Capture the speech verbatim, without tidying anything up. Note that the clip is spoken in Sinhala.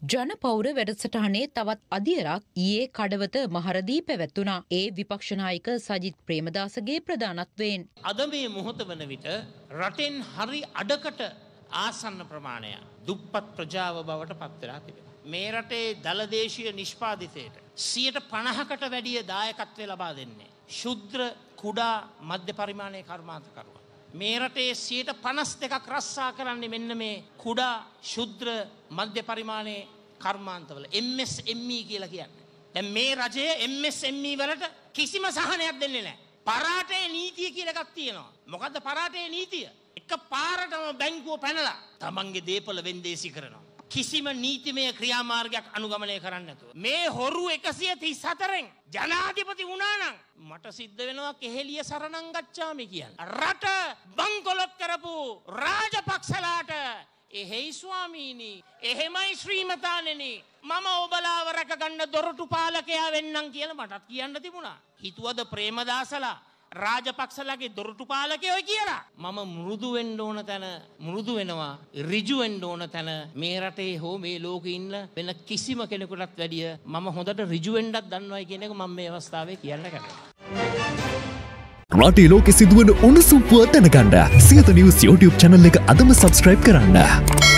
ජනපෞර වැඩසටහනේ තවත් අදියරක් ඊයේ කඩවත මහරදී පැවැත්වුණා. ඒ විපක්ෂ නායක සජිත් ප්‍රේමදාසගේ ප්‍රධානත්වයෙන්. අද මේ මොහොත වන විට රටෙන් හරි අඩකට ආසන්න ප්‍රමාණයක් දුප්පත් ප්‍රජාව බවට පත් වෙලා තිබෙනවා. මේ රටේ දලදේශීය නිෂ්පාදිතයට සියයට පනහකට වැඩිය දායකත්වය ලබා දෙන්නේ ශුද්‍ර කුඩා මධ්‍ය පරිමාණයේ කර්මාන්තකරුවන්. මේ රටේ සියයට පනස් දෙකක් රස්සා කරන්නේ මෙන්න මේ කුඩා ශුද්‍ර මධ්‍ය පරිමාණයේ කර්මාන්තවල එම් එස් එම් ඊ කියලා කියන්නේ. දැන් මේ රජය එම් එස් එම් ඊ වලට කිසිම සහනයක් දෙන්නේ නැහැ. පරාටේ නීතිය කියලා එකක් තියෙනවා. මොකද්ද පරාටේ නීතිය? එක පාරටම බැංකුව පැනලා තමන්ගේ දේපල වෙන්දේසි කරනවා. කිසිම නීතිමය ක්‍රියාමාර්ගයක් අනුගමනය කරන්නේ නැතුව. මේ හොරු එකසිය තිස් හතරෙන් ජනාධිපති වුණා නම් මට සිද්ධ වෙනවා කෙහෙලිය සරණං ගච්ඡාමි කියන්නේ. රට බංකොලොත් කරපු රාජපක්ෂලාට එහෙයි ස්වාමීනි, එහෙමයි ශ්‍රීමතාණෙනි, මම ඔබලාව රැක ගන්න දොරටු පාලකයා වෙන්නම් කියලා මටත් කියන්න තිබුණා. හිතුවද ප්‍රේමදාසලා රාජපක්ෂලාගේ දොරටු පාලකයෝ කියලා? මම මෘදු වෙන්න ඕන තැන මෘදු වෙනවා, ඍජු වෙන්න ඕන තැන මේ රටේ හෝ මේ ලෝකේ ඉන්න වෙන කිසිම කෙනෙකුටත් වැඩිය මම හොඳට ඍජු වෙන්නත් දන්නවයි කියන එක මම මේ අවස්ථාවේ කියන්න කැමතියි. රටේ ලෝකෙ සිදුවන උණුසුම් පුවත් දැනගන්න සියත නිවුස් YouTube channel එක අදම subscribe කරන්න.